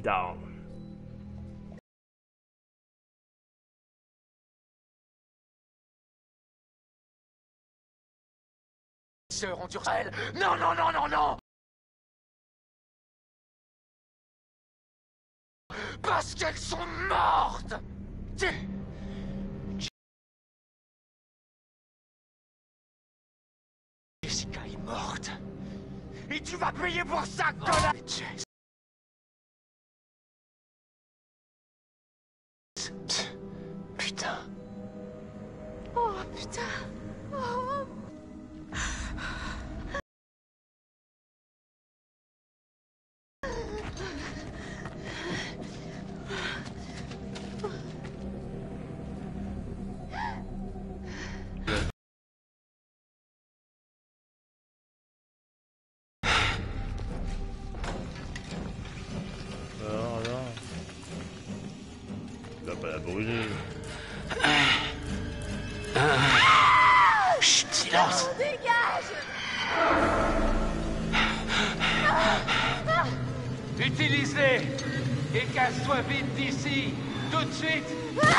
down. Sœurs ont elle. Non, non, non, non, non. Parce qu'elles sont mortes. Jessica est morte. Et tu vas payer pour ça, connard. Putain. Oh, putain. Oh. Alors. Tu vas pas la brûler. Chut, silence. Dégage. Utilise-les et casse-toi vite d'ici, tout de suite.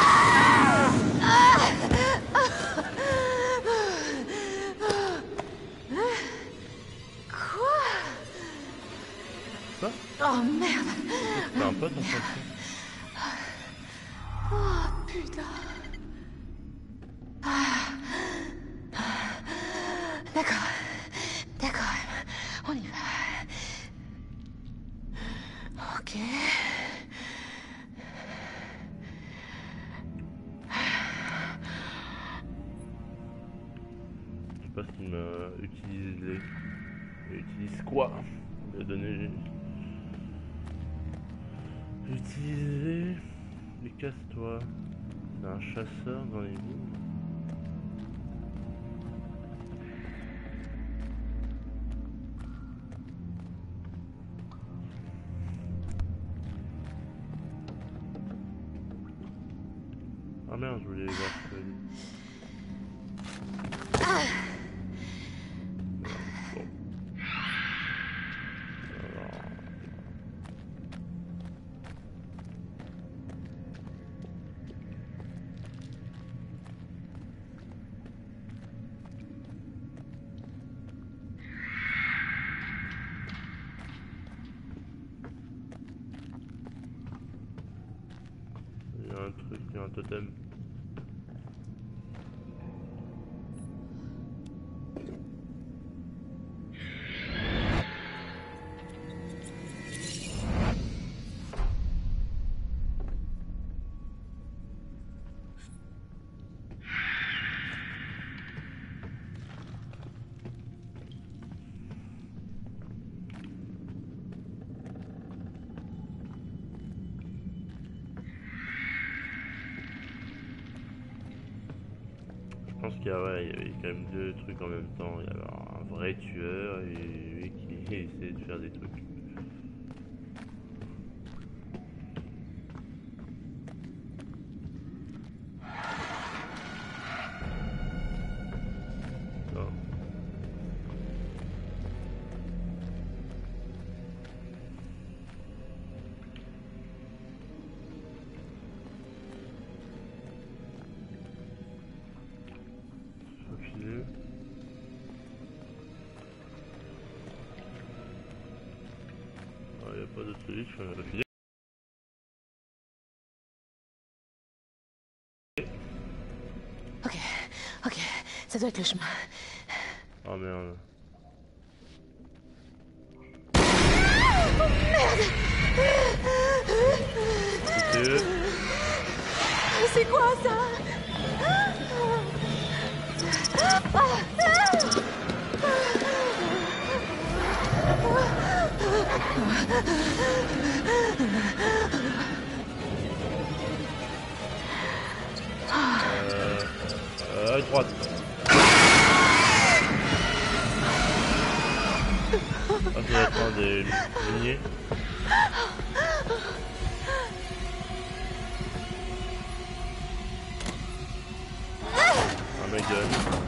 Quoi? Quoi? Oh merde. T'as un pote en fait. Oh putain. D'accord. D'accord. On y va. Ok. Je sais pas s'il m'a utilisé. Il utilise quoi? Il m'a donné. Utiliser. Mais casse-toi. C'est un chasseur dans les mines. Ah merde, je voulais voir ce que... Bon. Alors... Il y a un truc, il y a un totem. Je pense qu'il y avait quand même deux trucs en même temps. Il y avait un vrai tueur et lui qui essayait de faire des trucs. Non. Faufiler. Il n'y a pas d'autre solution, il va filer. Ok. Ok. Ça doit être le chemin. Oh merde. Oh merde. C'était... C'est quoi ça? À droite. Ah, ça doit être un des lignées. Un mec gun.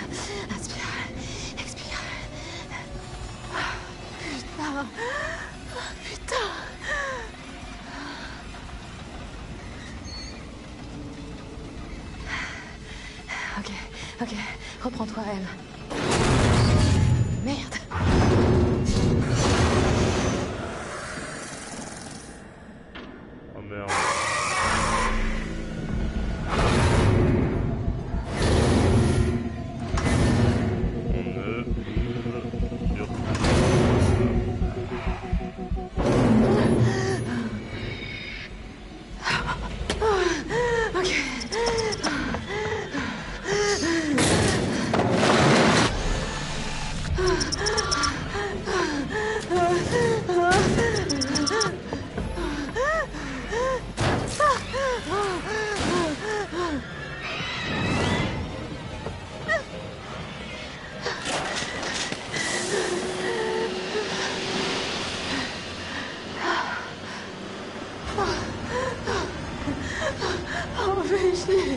Inspire, expire. Putain. Ok, reprends-toi, M. Merde. Oh merde. Oh, fais chier.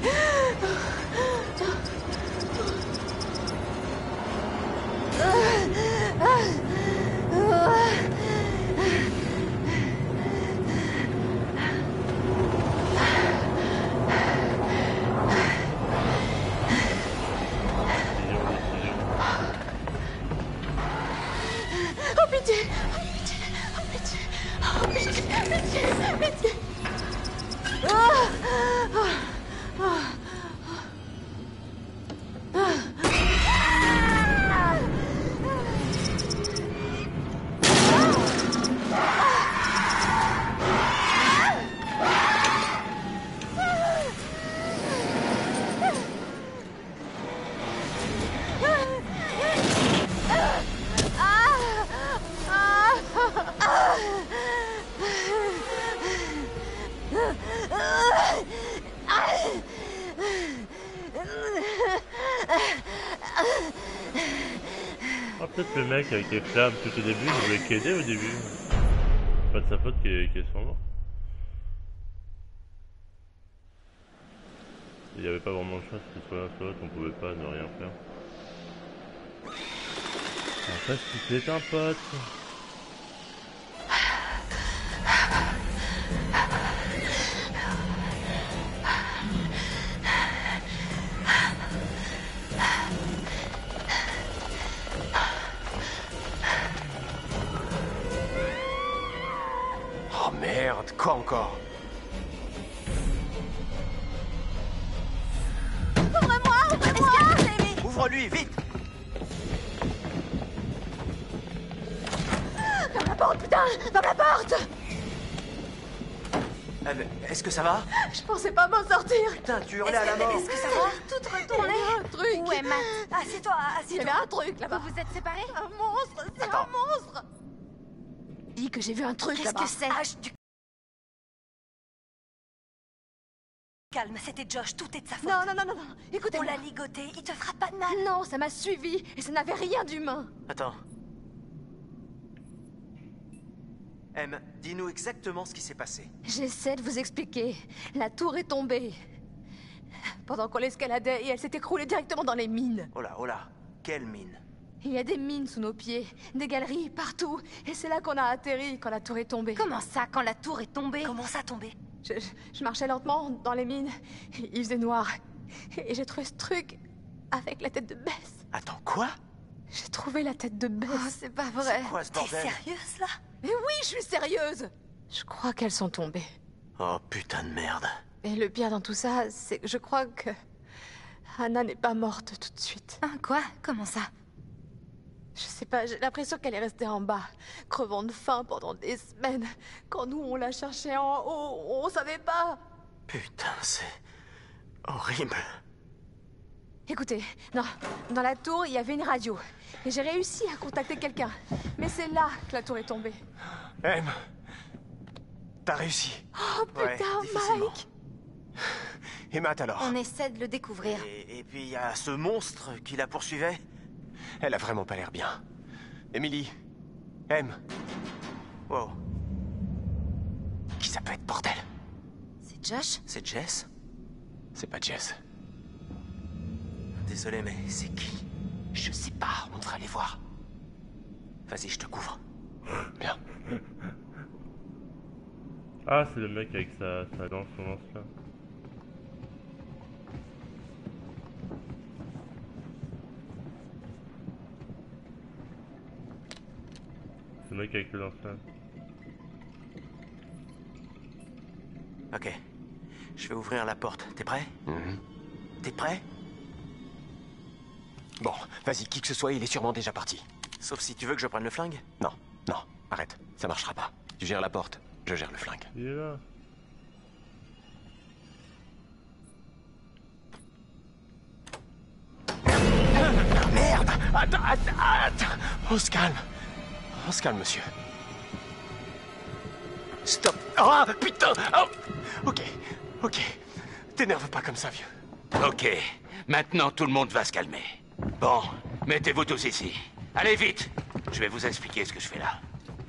Oh pitié! Oh pitié! Oh pitié! Oh pitié! Pitié! Pitié! Ah! Ah! Ah! Ah, peut-être le mec avec les flammes tout au début, il voulait qu'aider au début. Pas de sa faute qu'elle soit morte. Il n'y avait pas vraiment de choix, c'était soit l'un soit l'autre, on pouvait pas ne rien faire. En fait, c'était un pote. Oh merde, quoi encore? Ouvre-lui, vite! Ferme la porte, putain! Ferme la porte! Est-ce que ça va? Je pensais pas m'en sortir! Putain, tu hurlais à la mort! Est-ce que ça va? Tout Il y retourné? avait un truc! Ouais, Matt. Assieds-toi, Il y assieds-toi. avait un truc là-bas! Vous vous êtes séparés? Un monstre! C'est Attends. un monstre! Dis que j'ai vu un truc Qu'est-ce là-bas! que c'est? Calme, c'était Josh, tout est de sa faute. Non, non, non, non, non! On Écoutez-moi! l'a ligoté, il te fera pas de mal. Non, ça m'a suivi et ça n'avait rien d'humain! Attends. Em, dis-nous exactement ce qui s'est passé. J'essaie de vous expliquer. La tour est tombée. Pendant qu'on l'escaladait et elle s'est écroulée directement dans les mines. Oh là, quelle mine. Il y a des mines sous nos pieds, des galeries partout. Et c'est là qu'on a atterri quand la tour est tombée. Comment ça, quand la tour est tombée? Comment ça tombé? Je marchais lentement dans les mines. Il faisait noir. Et j'ai trouvé ce truc avec la tête de Bess. Attends, quoi? J'ai trouvé la tête de Bess. Oh, c'est pas vrai. C'est quoi ce T'es bordel? sérieuse, là? Mais oui, je suis sérieuse. Je crois qu'elles sont tombées. Oh putain de merde. Et le pire dans tout ça, c'est que je crois que Anna n'est pas morte tout de suite. Hein, quoi? Comment ça? Je sais pas, j'ai l'impression qu'elle est restée en bas, crevant de faim pendant des semaines. Quand nous, on la cherchait en haut, on savait pas. Putain, c'est horrible. Écoutez, non, dans la tour, il y avait une radio. Et j'ai réussi à contacter quelqu'un. Mais c'est là que la tour est tombée. Em, t'as réussi. Oh Ouais, putain, difficilement. Mike! Et Matt alors? On essaie de le découvrir. Et puis il y a ce monstre qui la poursuivait. Elle a vraiment pas l'air bien. Emily. Em. Wow. Qui ça peut être, bordel? C'est Josh? C'est Jess? C'est pas Jess. Désolé, mais c'est qui? Je sais pas, on devrait aller voir. Vas-y, je te couvre. Bien. Ah, c'est le mec avec sa lance, son lance là. mec avec le lance-flamme. Ok. Je vais ouvrir la porte. T'es prêt? T'es prêt? Bon, vas-y, qui que ce soit, il est sûrement déjà parti. Sauf si tu veux que je prenne le flingue? Non, non, arrête, ça marchera pas. Tu gères la porte, je gère le flingue. Il est là. Merde! Attends! On se calme. On se calme, monsieur. Stop! Ah, putain! Oh. Ok. T'énerve pas comme ça, vieux. Ok, maintenant tout le monde va se calmer. Bon, mettez-vous tous ici. Allez vite! Je vais vous expliquer ce que je fais là.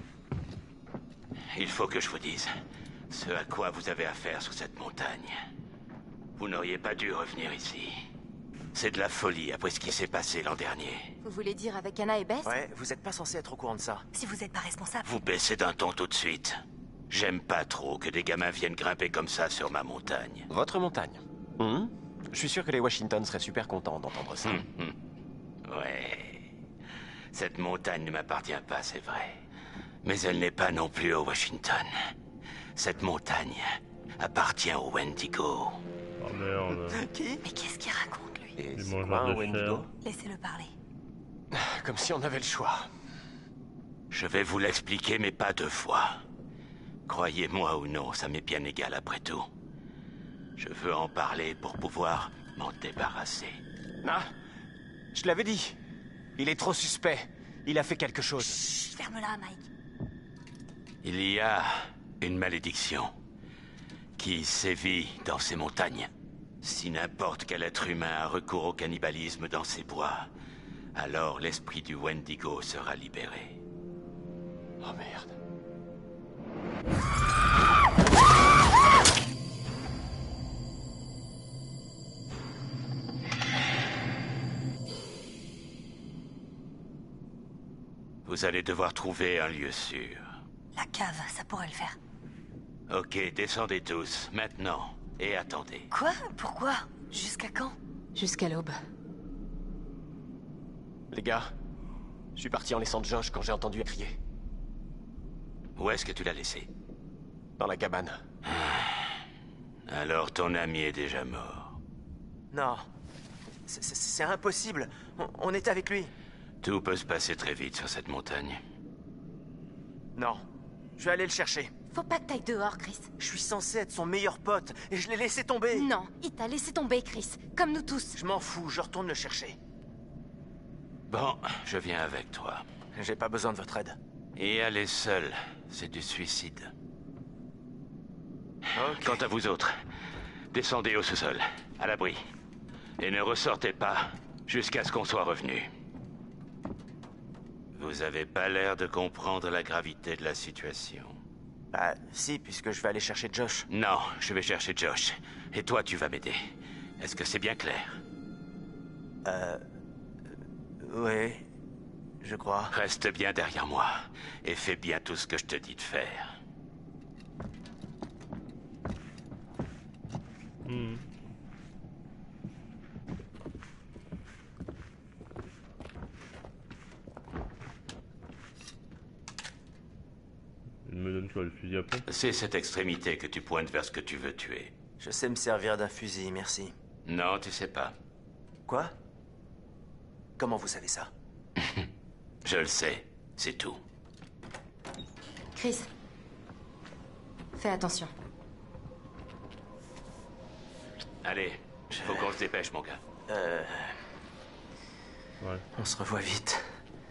Il faut que je vous dise ce à quoi vous avez affaire sur cette montagne. Vous n'auriez pas dû revenir ici. C'est de la folie après ce qui s'est passé l'an dernier. Vous voulez dire avec Anna et Bess? Ouais, vous êtes pas censé être au courant de ça. Si vous n'êtes pas responsable. Vous baissez d'un ton tout de suite. J'aime pas trop que des gamins viennent grimper comme ça sur ma montagne. Votre montagne. Je suis sûr que les Washington seraient super contents d'entendre ça. Ouais. Cette montagne ne m'appartient pas, c'est vrai. Mais elle n'est pas non plus au Washington. Cette montagne appartient au Wendigo. Oh merde. Qui? Mais qu'est-ce qu'il raconte, lui? Et Les c'est mangeurs quoi, un de Wendigo? chair. Laissez-le parler. Comme si on avait le choix. Je vais vous l'expliquer, mais pas deux fois. Croyez-moi ou non, ça m'est bien égal après tout. Je veux en parler pour pouvoir m'en débarrasser. Ah, je l'avais dit. Il est trop suspect. Il a fait quelque chose. Chut, ferme-la, Mike. Il y a une malédiction qui sévit dans ces montagnes. Si n'importe quel être humain a recours au cannibalisme dans ces bois, alors l'esprit du Wendigo sera libéré. Oh merde. Vous allez devoir trouver un lieu sûr. La cave, ça pourrait le faire. Ok, descendez tous, maintenant, et attendez. Quoi? Pourquoi? Jusqu'à quand? Jusqu'à l'aube. Les gars, je suis parti en laissant Josh quand j'ai entendu crier. Où est-ce que tu l'as laissé? Dans la cabane. Alors ton ami est déjà mort. Non. C'est impossible. On était avec lui. Tout peut se passer très vite sur cette montagne. Non. Je vais aller le chercher. Faut pas que t'ailles dehors, Chris. Je suis censé être son meilleur pote et je l'ai laissé tomber. Non, il t'a laissé tomber, Chris. Comme nous tous. Je m'en fous, je retourne le chercher. Bon, je viens avec toi. J'ai pas besoin de votre aide. Et aller seul, c'est du suicide. Ok. Quant à vous autres, descendez au sous-sol, à l'abri. Et ne ressortez pas jusqu'à ce qu'on soit revenu. Vous avez pas l'air de comprendre la gravité de la situation. Bah, si, puisque je vais aller chercher Josh. Non, je vais chercher Josh. Et toi, tu vas m'aider. Est-ce que c'est bien clair? Oui, je crois. Reste bien derrière moi. Et fais bien tout ce que je te dis de faire. Il me donne quoi, le fusil à pompe? C'est cette extrémité que tu pointes vers ce que tu veux tuer. Je sais me servir d'un fusil, merci. Non, tu sais pas. Quoi? Comment vous savez ça? Je le sais, c'est tout. Chris. Fais attention. Allez, faut qu'on se dépêche, mon gars. Ouais. On se revoit vite.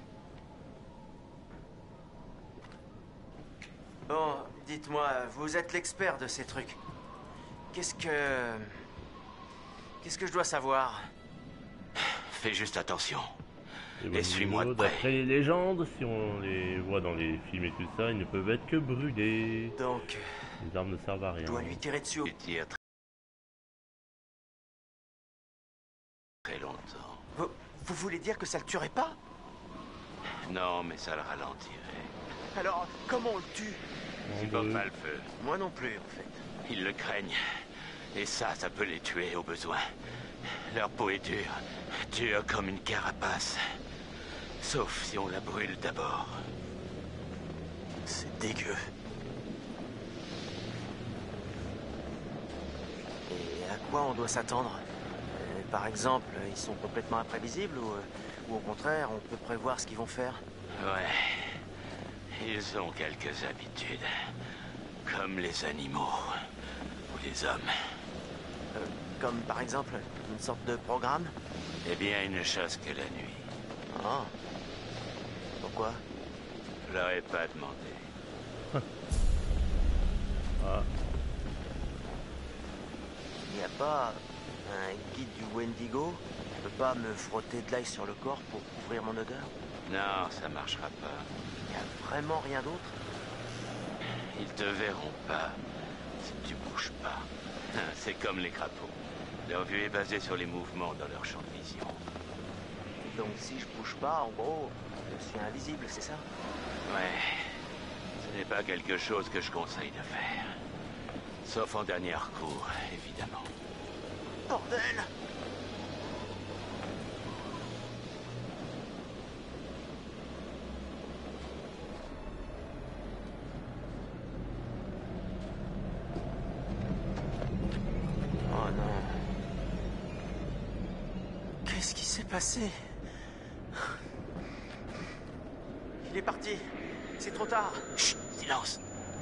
Bon, dites-moi, vous êtes l'expert de ces trucs. Qu'est-ce que je dois savoir? Fais juste attention. Et Et suis-moi de près. d'après les légendes, si on les voit dans les films et tout ça, ils ne peuvent être que brûlés. Donc, Les armes ne servent à rien. je dois lui tirer dessus. Tu tires très longtemps. Vous voulez dire que ça le tuerait pas? Non, mais ça le ralentirait. Alors, comment on le tue? Tu vois pas le feu. Moi non plus, en fait. Ils le craignent. Et ça peut les tuer au besoin. Leur peau est dure. Dure comme une carapace. Sauf si on la brûle d'abord. dégueu. Et à quoi on doit s'attendre? Par exemple, ils sont complètement imprévisibles ou au contraire, on peut prévoir ce qu'ils vont faire? Ouais. Ils ont quelques habitudes. Comme les animaux. Ou les hommes. Comme par exemple, une sorte de programme? Eh bien, ils ne chassent que la nuit. Ah. Pourquoi? Je leur ai pas demandé. Ah, Il n'y a pas un guide du Wendigo? Je peux pas me frotter de l'ail sur le corps pour couvrir mon odeur? Non, ça marchera pas. Il n'y a vraiment rien d'autre? Ils te verront pas si tu bouges pas. C'est comme les crapauds. Leur vue est basée sur les mouvements dans leur champ de vision. Donc si je bouge pas, en gros, je suis invisible, c'est ça? Ouais. Ce n'est pas quelque chose que je conseille de faire. Sauf en dernier recours, évidemment. Bordel! Oh non. Qu'est-ce qui s'est passé? Il est parti. C'est trop tard. Chut, silence.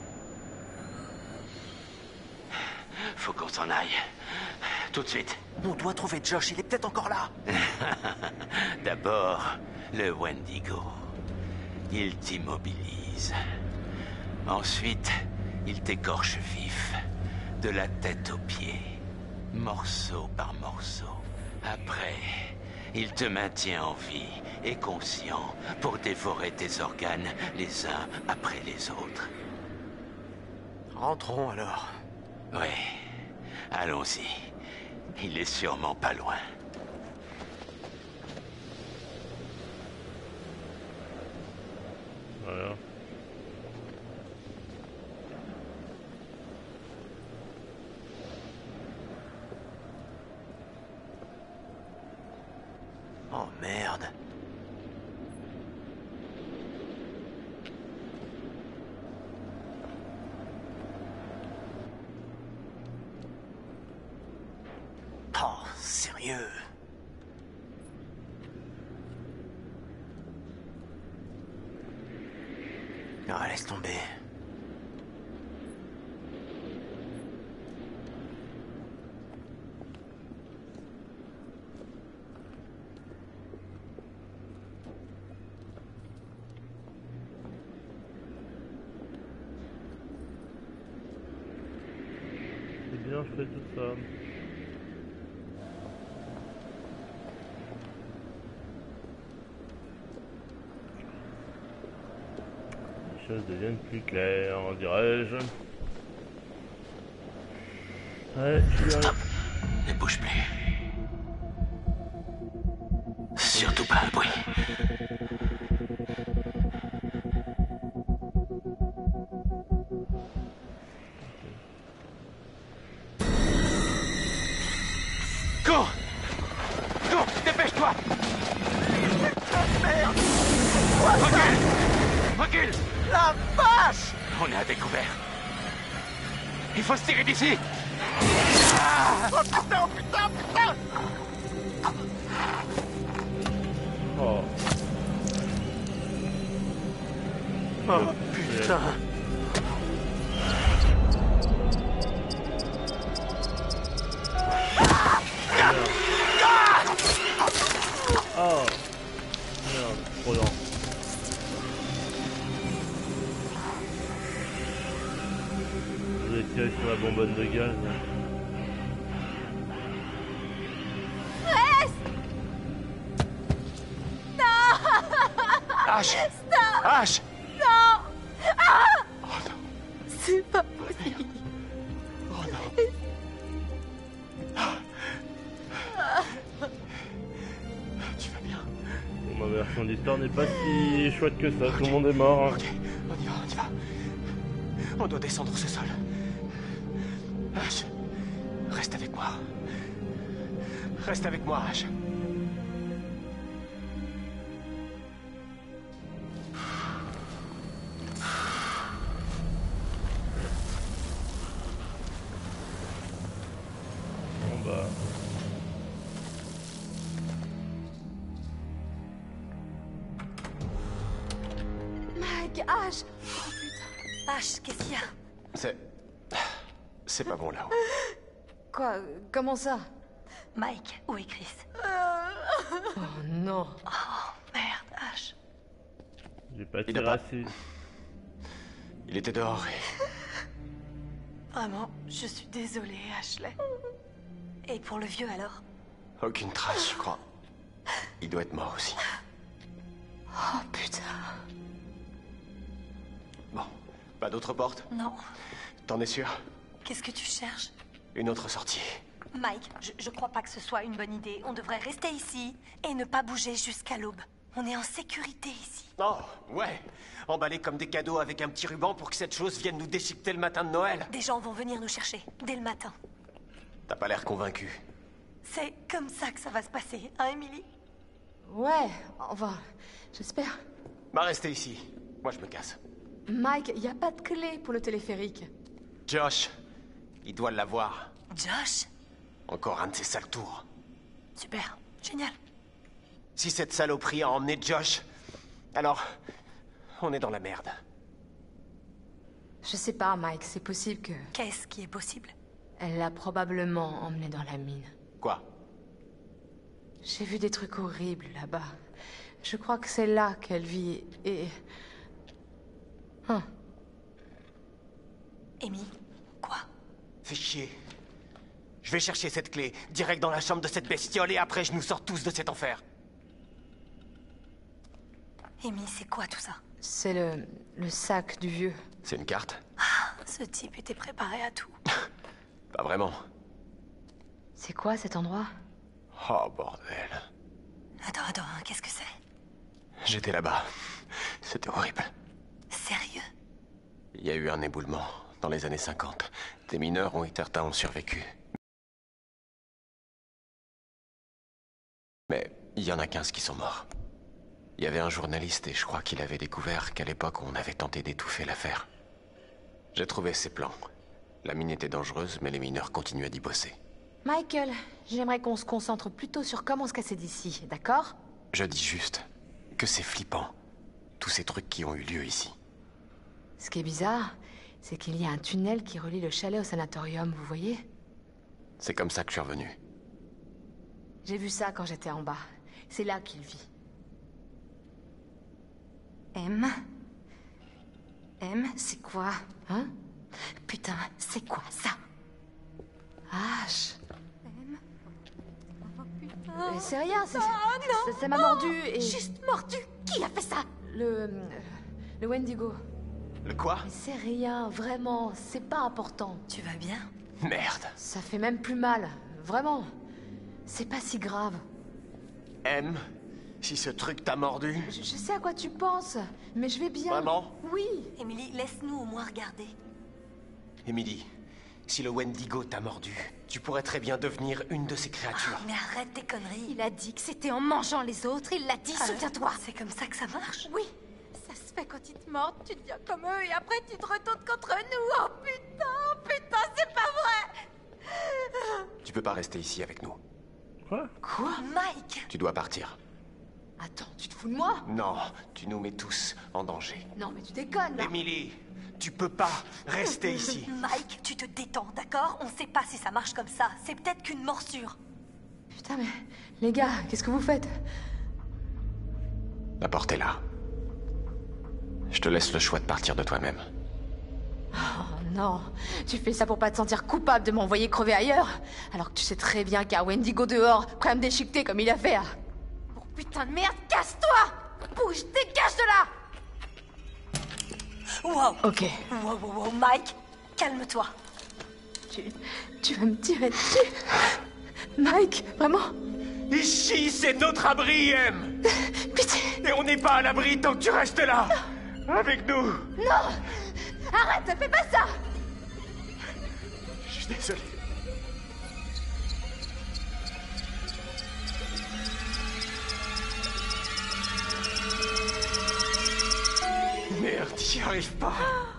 Faut qu'on s'en aille. Tout de suite. On doit trouver Josh, il est peut-être encore là. D'abord, le Wendigo. Il t'immobilise. Ensuite, il t'écorche vif. De la tête aux pieds. Morceau par morceau. Après, il te maintient en vie et conscient pour dévorer tes organes les uns après les autres. Rentrons alors. Oui, allons-y. Il est sûrement pas loin. voilà. Oh merde. Oh, sérieux. Ah, laisse tomber. C'est bien fait tout ça. Les choses deviennent plus claires, dirais-je. Ouais, je suis Stop. Ne bouge plus. Surtout pas un bruit. Cours! Cours! Dépêche-toi! Merde! Recule! Recule! La vache! On est à découvert. Il faut se tirer d'ici! Oh putain, putain, putain! Oh, Oh putain! oh, merde, trop lent. Vous avez tiré sur la bonbonne de gaz. H! H! Non! Oh non! C'est pas possible. Oh non! Tu vas bien? Bon, ma version d'histoire n'est pas si chouette que ça, tout le monde est mort. Hein. Ok, on y va, on y va. On doit descendre ce sol. H, reste avec moi. Reste avec moi, H. Ash. Oh putain. Ash, qu'est-ce qu'il y a? C'est pas bon là-haut. Quoi? Comment ça? Mike, où est Chris? Oh non. Oh, merde, Ash. J'ai pas Il a tiré pas- assez. Il était dehors Vraiment, je suis désolée, Ashley. Et pour le vieux, alors? aucune trace, je crois. Il doit être mort aussi. Oh putain. Bon, pas d'autre porte? Non. T'en es sûr? Qu'est-ce que tu cherches? Une autre sortie. Mike, je crois pas que ce soit une bonne idée. On devrait rester ici et ne pas bouger jusqu'à l'aube. On est en sécurité ici. Oh, ouais. Emballés comme des cadeaux avec un petit ruban pour que cette chose vienne nous déchiqueter le matin de Noël. Des gens vont venir nous chercher, dès le matin. T'as pas l'air convaincu. C'est comme ça que ça va se passer, hein, Emily? Ouais, enfin, j'espère. Bah, restez ici. Moi, je me casse. Mike, y a pas de clé pour le téléphérique. Josh, il doit l'avoir. Josh? Encore un de ces sales tours. Super, génial. Si cette saloperie a emmené Josh, alors on est dans la merde. Je sais pas, Mike, c'est possible que... Qu'est-ce qui est possible? Elle l'a probablement emmené dans la mine. Quoi? J'ai vu des trucs horribles là-bas. Je crois que c'est là qu'elle vit et... Hein. Amy, quoi? Fais chier. Je vais chercher cette clé, direct dans la chambre de cette bestiole, et après je nous sors tous de cet enfer. Amy, c'est quoi tout ça? C'est le sac du vieux. C'est une carte? Ce type était préparé à tout. Pas vraiment. C'est quoi cet endroit? Oh, bordel. Attends, qu'est-ce que c'est? J'étais là-bas. C'était horrible. Sérieux? Il y a eu un éboulement dans les années 50. Des mineurs ont été certains ont survécu. Mais il y en a 15 qui sont morts. Il y avait un journaliste et je crois qu'il avait découvert qu'à l'époque on avait tenté d'étouffer l'affaire. J'ai trouvé ses plans. La mine était dangereuse, mais les mineurs continuaient d'y bosser. Michael, j'aimerais qu'on se concentre plutôt sur comment se casser d'ici, d'accord? Je dis juste que c'est flippant. Tous ces trucs qui ont eu lieu ici. Ce qui est bizarre, c'est qu'il y a un tunnel qui relie le chalet au sanatorium, vous voyez? C'est comme ça que je suis revenu. J'ai vu ça quand j'étais en bas. C'est là qu'il vit. M? M, c'est quoi? Hein? Putain, c'est quoi ça? H. M? Oh putain. C'est rien, c'est... non, ça m'a mordu et... Juste mordu? Qui a fait ça? Le Wendigo. Le quoi? Mais c'est rien, vraiment, c'est pas important. Tu vas bien? Merde. Ça fait même plus mal, vraiment. C'est pas si grave. M, si ce truc t'a mordu... Je sais à quoi tu penses, mais je vais bien. Vraiment? Oui. Emily, laisse-nous au moins regarder. Emily, si le Wendigo t'a mordu, tu pourrais très bien devenir une de ces créatures. Mais arrête tes conneries. Il a dit que c'était en mangeant les autres, il l'a dit, souviens-toi. C'est comme ça que ça marche? Oui, ça se fait quand ils te mordent, tu deviens comme eux et après tu te retournes contre nous. Oh putain, c'est pas vrai. Tu peux pas rester ici avec nous. Quoi? Quoi? Mike! Tu dois partir. Attends, tu te fous de moi? Non, tu nous mets tous en danger. Non mais tu déconnes là. Emily, tu peux pas rester ici. Mike, tu te détends, d'accord? On sait pas si ça marche comme ça. C'est peut-être qu'une morsure. Putain mais, les gars, qu'est-ce que vous faites? La porte est là. Je te laisse le choix de partir de toi-même. Oh non, tu fais ça pour pas te sentir coupable de m'envoyer crever ailleurs, alors que tu sais très bien qu'il y a un Wendigo dehors, prêt à me déchiqueter comme il a fait. Oh putain de merde, casse-toi! Bouge, dégage de là! Wow! Ok, Wow, Mike, calme-toi. tu vas me tirer dessus? Mike, vraiment? Ici, c'est notre abri, M. Pitié! Et on n'est pas à l'abri tant que tu restes là. Avec nous. Non! Arrête, fais pas ça! Je suis désolé. Merde, j'y arrive pas.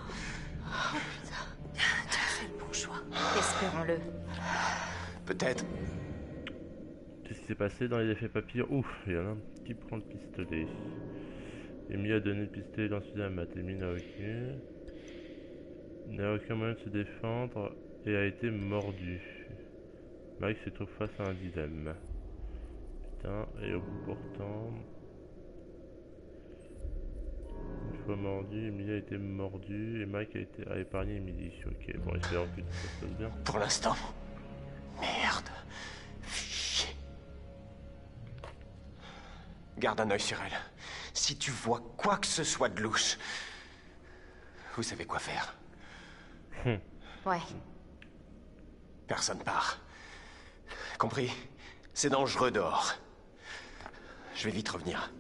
Tu as fait le bon choix. Espérons-le. Peut-être. Qu'est-ce qui s'est passé dans les effets papillons? Ouf, il y en a un qui prend le pistolet. Amy a donné le pistolet lance-fusée à Matt. Amy n'a aucun moyen de se défendre et a été mordu. Mike se trouve face à un dilemme. Putain, et au bout portant... Une fois mordu, Emily a été mordue et Mike a épargné Emily. Ok, bon, espérons que tout ça se passe bien. Pour l'instant. Merde. Chier. Garde un œil sur elle. Si tu vois quoi que ce soit de louche, vous savez quoi faire. Ouais. Personne part. Compris? C'est dangereux dehors. Je vais vite revenir.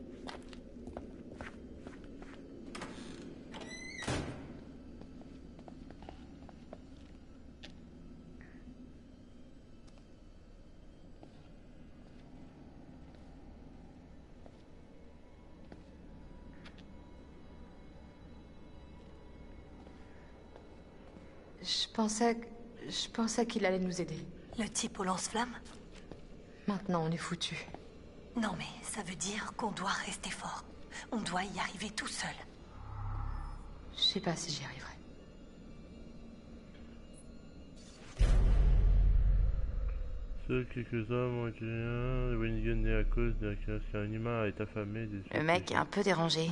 Je pensais qu'il allait nous aider. Le type au lance-flamme? Maintenant, on est foutus. Non mais ça veut dire qu'on doit rester fort. On doit y arriver tout seul. Je sais pas si j'y arriverai. Seuls quelques hommes ont été... Wendigo est à cause qu'un humain est affamé. Le mec est un peu dérangé.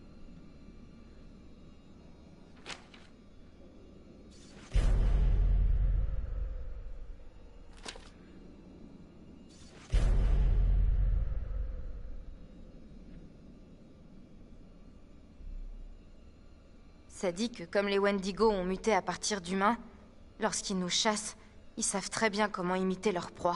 Ça dit que comme les Wendigo ont muté à partir d'humains, lorsqu'ils nous chassent, ils savent très bien comment imiter leur proie.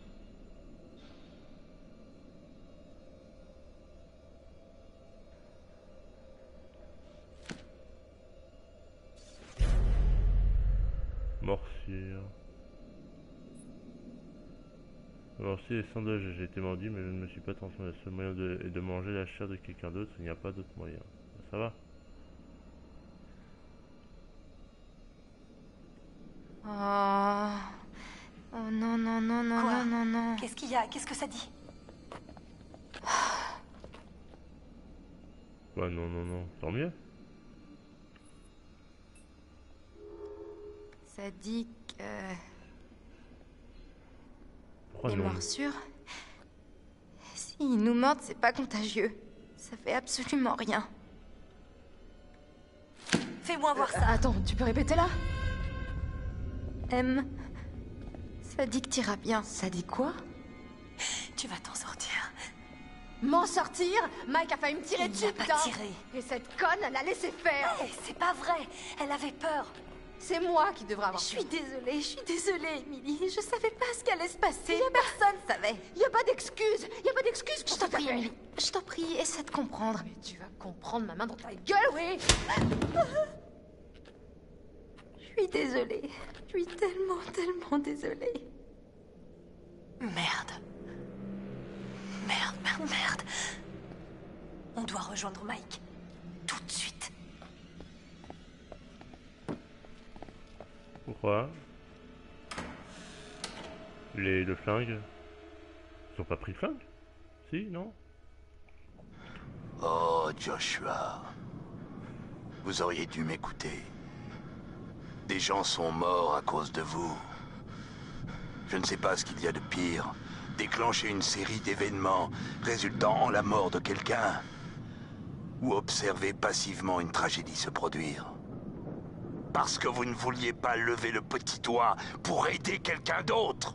Morsure. Morsure est sans danger. J'ai été mordu, mais je ne me suis pas transformé. Le seul moyen est de manger la chair de quelqu'un d'autre. Il n'y a pas d'autre moyen. Ça va? Oh non, non, non, non, Quoi? non, non, non. Qu'est-ce qu'il y a? Qu'est-ce que ça dit? Ouais, non, non, non. Tant mieux. Ça dit que... Pourquoi les non? morsures... S'ils nous mordent, c'est pas contagieux. Ça fait absolument rien. Fais-moi voir ça. Attends, tu peux répéter là? M... Ça dit que t'iras bien. Ça dit quoi? Tu vas t'en sortir. M'en sortir? Mike a failli me tirer Il dessus, n'a pas putain. tiré. Et cette conne l'a laissé faire. Hey, c'est pas vrai. Elle avait peur. C'est moi qui devrais avoir Je peur. suis désolée, Emily. Je savais pas ce qui allait se passer. Personne savait. Y a pas d'excuse. Y a pas d'excuse. Je t'en prie, Emily. Je t'en prie, essaie de comprendre. Mais tu vas comprendre ma main dans ta gueule, oui. Je suis désolée. Je suis tellement désolée. Merde. Merde. On doit rejoindre Mike. Tout de suite. Pourquoi? Le flingue? Ils ont pas pris le flingue? Si, non? Oh, Joshua. Vous auriez dû m'écouter. Des gens sont morts à cause de vous. Je ne sais pas ce qu'il y a de pire. Déclencher une série d'événements résultant en la mort de quelqu'un. Ou observer passivement une tragédie se produire. Parce que vous ne vouliez pas lever le petit doigt pour aider quelqu'un d'autre.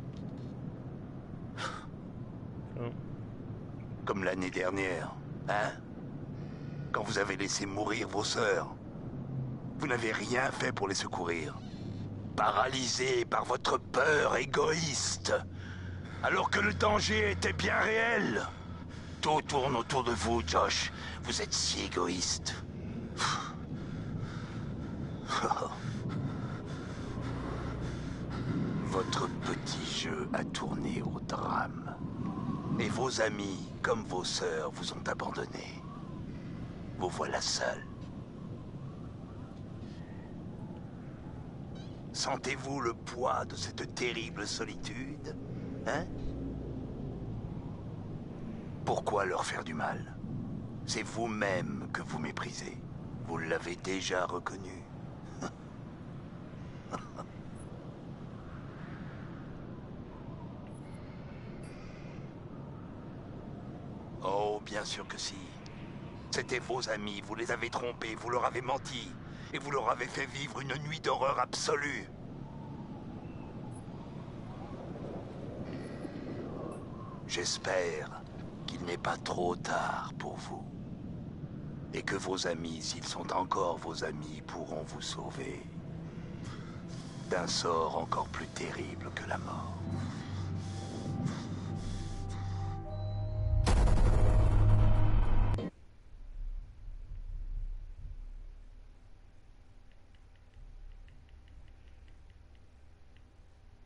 Comme l'année dernière, hein? Quand vous avez laissé mourir vos sœurs. Vous n'avez rien fait pour les secourir. Paralysé par votre peur égoïste. Alors que le danger était bien réel. Tout tourne autour de vous, Josh. Vous êtes si égoïste. Votre petit jeu a tourné au drame. Et vos amis, comme vos sœurs, vous ont abandonné. Vous voilà seul. Sentez-vous le poids de cette terrible solitude, hein? Pourquoi leur faire du mal? C'est vous-même que vous méprisez. Vous l'avez déjà reconnu. Oh, bien sûr que si. C'étaient vos amis, vous les avez trompés, vous leur avez menti. Et vous leur avez fait vivre une nuit d'horreur absolue. J'espère qu'il n'est pas trop tard pour vous. Et que vos amis, s'ils sont encore vos amis, pourront vous sauver d'un sort encore plus terrible que la mort.